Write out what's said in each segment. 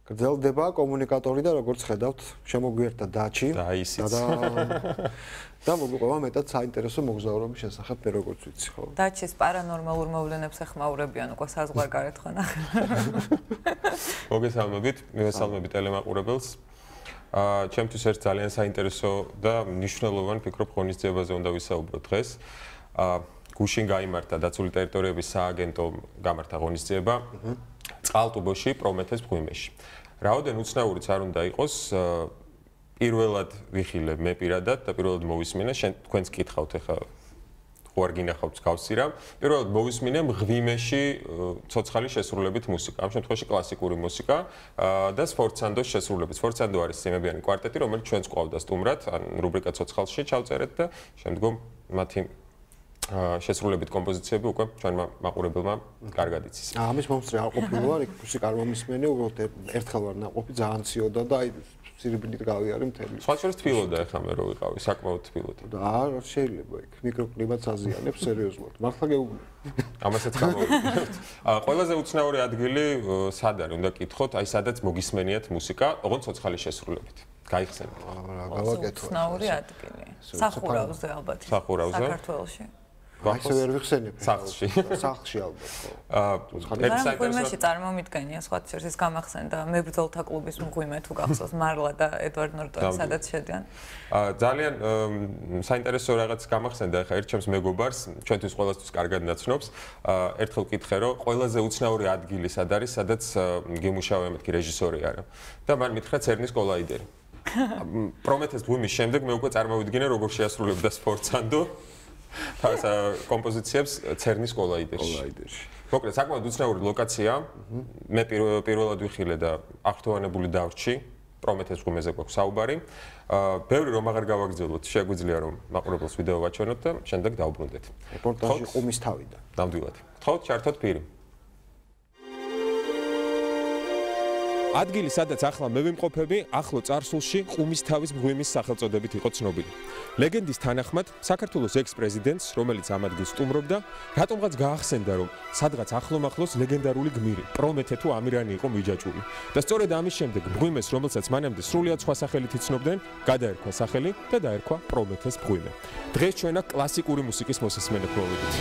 გრძელდება კომუნიკატორი და როგორც ხედავთ, შემოგვიერთდა დაჩი და ისიც. და მოგვიყვება მეტად საინტერესო მოგზაურობის შესახებ, მე როგორც ვიცი, ხო? დაჩის პარანორმალურ მოვლენებს ეხმაურებიან უკვე საზღვარგარეთ ხო ნახე. მოგესალმებით, მივესალმებით ტელემაყურებელს. ჩემთვის ერთ ძალიან საინტერესო და მნიშვნელოვან ფიქრობ ღონისძიებაზე უნდა ვისაუბრო დღეს. გუშინ გაიმართა დაცული ტერიტორიების სააგენტო გამართა ღონისძიება წყალტუბოში, პრომეთეს მღვიმეში. რაოდენ უცნაურიც არ უნდა იყოს, პირველად ვიხილე მე პირადად და პირველად მოვისმინე, თქვენც კითხავთ ახლა ხო არ გინახავთ გავსი რა. პირველად მოვისმინე მღვიმეში ცოცხალი შესრულებით მუსიკა. ამ შემთხვევაში კლასიკური მუსიკა და სფორცანდოს შესრულებით. სფორცანდო არის სიმებიანი კვარტეტი, რომელიც ჩვენს ყავდა სტუმრად, ან რუბრიკა ცოცხალში ჩავწერეთ და შემდგომ მათი შესრულებით კომპოზიციები უკვე ჩვენმა მაყურებელმა კარგად იცის. ამის მომსწრე არ ყოფილა, იქ მუსიკა არ მომისმენი, უბრალოდ ერთხელ ვარ ნაყოფი, ძალიან ციოდა და აი სირბილით გავიარე მთელი. სხვა შორის თბილოდა ახლა მე რო ვიყავი, საკმაოდ თბილოდა. და არ შეიძლება იქ მიკროკლიმატს აზიანებს სერიოზულად. მართლა გეუბნები. ამასაც გამოვიდეთ. ყველაზე უცნაური ადგილი სად არის? უნდა კითხოთ, აი სადაც მოგისმენიათ მუსიკა, ოღონდ ცოცხალი შესრულებით. გაიხსენეთ. რა გავაკეთო? უცნაური ადგილი. სახურავზე ალბათ. სახურავზე? საქართველოში. ახლა ვერ ვიხსენებ. სახლში. სახლში ალბათ. მღვიმეში წარმომიდგენია სხვა შორის გამახსენდა მებრძოლთა კლუბის მღვიმე თუ გახსოვს მარლა და ედვარდ ნორტონი სადაც შედიან. ძალიან საინტერესო რაღაც გამახსენდა ახლა ერთ ჩემს მეგობარს, ჩვენთვის ყველასთვის კარგად ნაცნობს. ერთხელ ვკითხე რომ ყველაზე უცნაური ადგილი სად არის, სადაც გემუშავე მეთქი რეჟისორი არა. და მან მითხრა ცერნის კოლაიდერი. პრომეთეს მღვიმის შემდეგ მე უკვე წარმოვიდგინე როგორ შეასრულებდა სფორცანდო თავის კომპოზიციებს ცერნის კოლაიდერში. მოკლედ, საკმაოდ უცნაური ლოკაცია. მე პირველად ვიხილე და აღფრთოვანებული დავრჩი. პრომეთეს მღვიმეზე გვაქვს საუბარი. ბევრი რომ აღარ გავაგრძელოთ, შეგვიძლია რომ მაყურებელს ვიდეო ვაჩვენოთ და შემდეგ დავუბრუნდეთ. რეპორტაჟი ყუმის თავიდან. ნამდვილად. გთხოვთ, ჩართოთ პირი. ადგილი, სადაც ახლა მე ვიმყოფები, ახლო წარსულში ყუმის თავის მღვიმის სახელწოდებით იყო ცნობილი. ლეგენდის თანახმად, საქართველოს ექს-პრეზიდენტს, რომელიც ამ ადგილს სტუმრობდა, რატომღაც გაახსენდა, რომ სადღაც ახლომახლოს ლეგენდარული გმირი, პრომეთე თუ ამირანი იყო მიჯაჭვული. და სწორედ ამის შემდეგ მღვიმეს, რომელსაც მანამდე სრულიად სხვა სახელით იცნობდნენ, გადაერქვა სახელი და დაერქვა პრომეთეს მღვიმე. დღეს ჩვენ აქ კლასიკური მუსიკის მოსესმენად მოვიდით.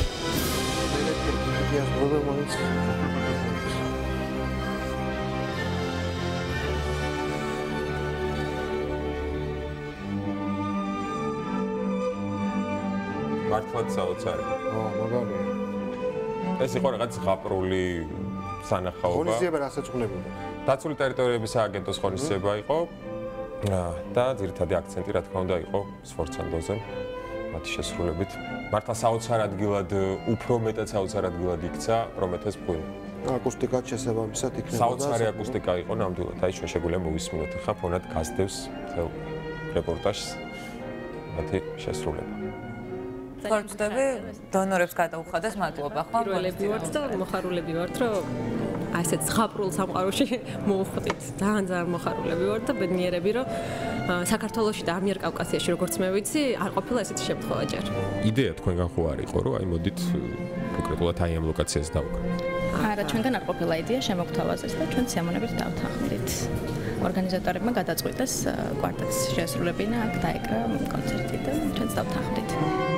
მართლაც საოცარი. მაგარია. ეს იყო რაღაც ზღაპრული სანახაობა. ღონისძიება რასაც წვნებოდა. დაცული ტერიტორიების სააგენტოს ღონისძიება იყო და ძირითადი აქცენტი რა თქმა უნდა იყო სფორცანდოზე. მათი შესრულებით. მართლა საოცარ ადგილად, უფრო მეტად საოცარ ადგილად იქცა პრომეთეს მღვიმე. აკუსტიკაც შესაბამისად იქნება. საოცარი აკუსტიკა იყო ნამდვილად. აი ჩვენ შეგვიძლია მოვისმინოთ ახლა ფონად გასდევს თელ რეპორტაჟს მათი შესრულება. ხარჯდები დონორებს გადაუხადეს მადლობა ხო? პირველები ვართ და მოხარულები ვართ, რომ ასეთ ზღაპრულ სამყაროში მოვხვდით. ძალიან მოხარულები ვართ და ბედნიერები, რომ საქართველოში და ამიერკავკასიაში, როგორც მე ვიცი, არ ყოფილა ესეთი შემთხვევა ჯერ. იდეა თქვენგან ხო არ იყო, რომ აი მოდით კონკრეტულად აი ამ ლოკაციაზე დავუყაროთ? არა, ჩვენგან არ ყოფილა იდეა, შემოგთავაზეს და ჩვენ სიამოვნებით დავთანხმდით. ორგანიზატორებმა გადაწყვიტეს კვარტეტის შესრულებინა, აქ დაეკრა კონცერტი და ჩვენც დავთანხმდით.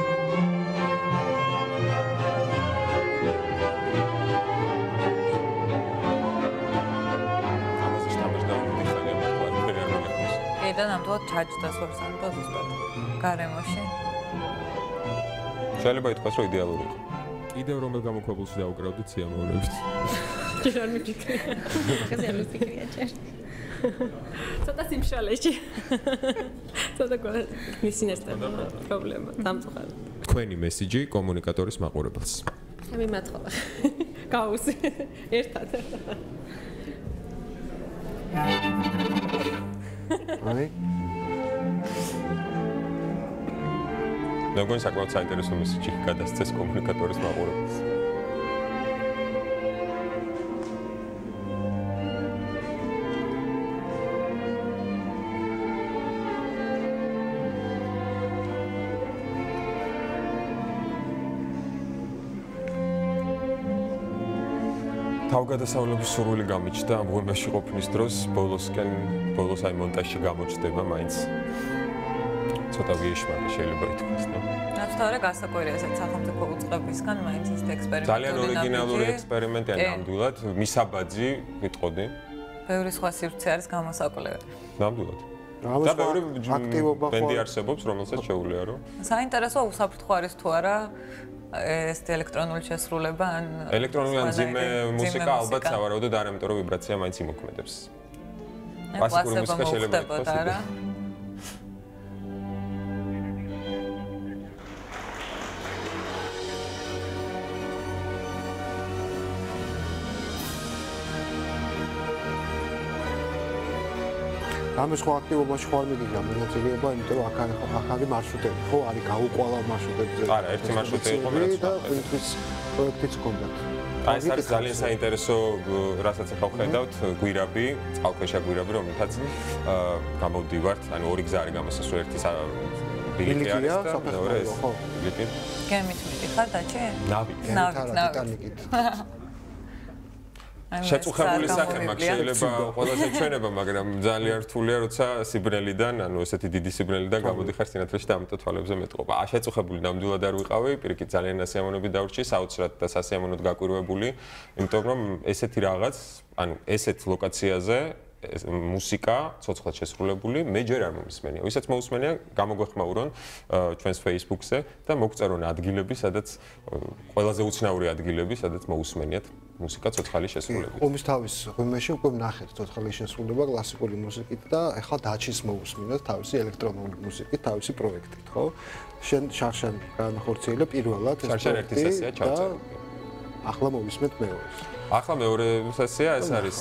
და ნამდვილად ჩაჯდა სფორცანდო ზუსტად გარემოში. შეიძლება ითქვას, რომ იდეალური იყო. კიდევ რომელ გამოქვაბულში დაუკრავდით სიამოვნებით? ჯერ არ მიფიქრია. ხაზე არ მიფიქრია ჯერ. ცოტა სიმშრალეში. ცოტა მისინესტა პრობლემა, დამწუხარდა. თქვენი მესიჯი კომუნიკატორის მაყურებელს. მე მათხოვა. გაუსი. ერთად. აი მე მგონი საკმაოდ საინტერესო მესიჯი გადასცეს კომუნიკატორის მაყურებელს. თავგადასავლების სურვილი გამიჩნდა ამ ღუმეში ყოფნის დროს, ბოლოს აი მონტაჟში გამოჩნდება მაინც. ცოტა ვიეშმარა შეიძლება ითქვას, ნო? ნაცვლად გასაკვირია ესეც სახელმწიფო უწყებისგან მაინც ის ექსპერიმენტი. ძალიან ორიგინალური ექსპერიმენტია ნამდვილად, მისაბაძი, ვიტყოდი. ბევრი სხვა სივრცე არის გამოსაკვლევი. ნამდვილად. და ბევრი აქტივობა ბენდი არსებობს, რომელსაც შეუძლია რომ. საინტერესო უსაფრთხო არის თუ არა ეს ელექტრონული შესრულება ან ელექტრონული ან ძიმე მუსიკა ალბათ სავარაუდოდ არ, იმიტომ რომ ვიბრაცია მაინც იმოქმედებს. კლასიკური მუსიკა შეიძლება იყოს არა? ამ სხვა აქტივობაში ხარ მიგია მონაწილეობა, იმიტომ რომ აქ არის მარშრუტები, ხო, არის გაუყვალა მარშრუტებზე. არა, ერთი მარშრუტი იყო, რაც და პრინციპის პროექტიც ჰქონდათ. აი ეს არის ძალიან საინტერესო, რასაც ახლა ვხედავთ, გვირაბი, წყალქვეშა გვირაბი, რომელთაც გამოვდივართ, ანუ ორი გზა არის გამოსასვლელი, ერთი ბილიკი არის და მეორე ეს ბილიკი. გემით მიდიხარ დაჩე? ნავით. ტიტანიკით. შეწუხებული სახე მაქვს შეიძლება ყველაზე ჩვენება, მაგრამ ძალიან რთულია, როცა სიბრელიდან, ანუ ესეთი დიდი სიბრელიდან გამოდიხარ სინათლეში და ამიტომ თვალებზე მეტყობა. შეწუხებული ნამდვილად არ ვიყავი, პირიქით ძალიან ასიამონები დავრჩი, საოცრად და სასიამოვნოდ გაკვირვებული, იმიტომ რომ ესეთი რაღაც, ანუ ესეთ ლოკაციაზე მუსიკა ცოცხლად შესრულებული მე ჯერ არ მომისმენია. ვისაც მოусმენია, გამოგვეხმაურონ ჩვენს Facebook-ზე და მოგწერონ ადგილები, სადაც ყველაზე უცნაური ადგილები, სადაც მოусმენიათ მუსიკა ცოცხალი შესრულებით. ომის თავის ღუმეში უკვე ნახეთ ცოცხალი შესრულება კლასიკური მუსიკით და ეხლა დაჩის მოусმინოთ თავისი ელექტრონული მუსიკით, თავისი პროექტით, ხო? შენ შარშან განახორციელა პირველად ეს შარშან ერთი სესია ჩავწერე. ახლა მოვისმენთ მეორეს. ახლა მეორე სესია ეს არის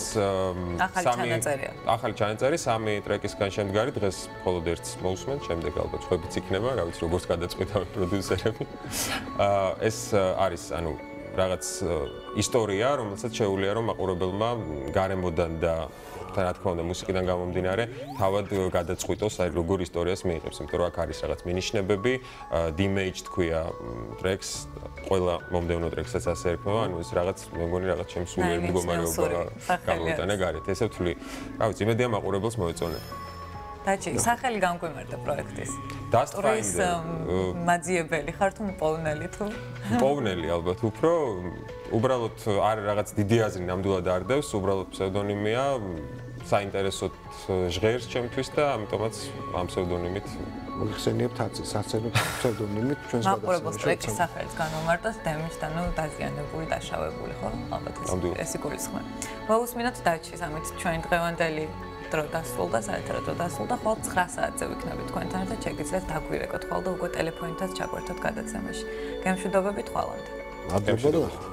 ახალი ჩანაწერი, 3 ტრეკისგან შემდგარი, დღეს მხოლოდ ერთს მოусმენთ, შემდეგ ალბათ ხვებიც იქნება, რა ვიცი როგორც გადაწყვეტავენ პროდიუსერები. ეს არის, ანუ რაღაც ისტორია, რომელსაც შეუძლია რომ მაყურებელმა გარემოდან და რა თქმა უნდა მუსიკიდან გამომდინარე თავად გადაწყვიტოს აი როგორ ისტორიას მიიღებს, იმიტომ რომ აქ არის რაღაც მინიშნებები, Damage თქვია ტრეკს, ყველა მომდევნო ტრეკსაც ასე ერქმევა, ანუ ეს რაღაც მე მგონი რაღაც შემსრულებელი მდგომარეობა გამოვიტანა გარეთ. ესე ვთვლი, რა ვიცი, იმედია მაყურებელს მოეწონება. დაჩი, სახელი გამგვიმართა პროექტის. დასტრის მაძიებელი ხარ თუ მპოვნელი თუ? მპოვნელი ალბათ უფრო, უბრალოდ არ რაღაც დიდი აზრი ნამდვილად არ დევს, უბრალოდ ფსევდონიმია, საინტერესოდ ჟღერს ჩემთვის და ამიტომაც ამ ფსევდონიმით მოიხსენიებთ აცის საცენო ფსევდონიმით ჩვენს გადასახადს. მაყურებელს ტრეკის სახელით განომარტოს Damage და ნუ დაზიანებული, დაშავებული, ხო? ალბათ ეს იგულისხმება. მოусმინოთ დაჩის, ამით ჩვენ დღევანდელი დრო დასრულდა, საერთოდ დრო დასრულდა, ხოლმე 9 საათზე ვიქნებით თქვენთან ერთად, შეგიძლიათ დაგვირეკოთ ხოლმე და უკვე ტელეფონითაც ჩაგვერთოთ გადაცემაში. გემშვიდობებით ხვალამდე. მადლობა.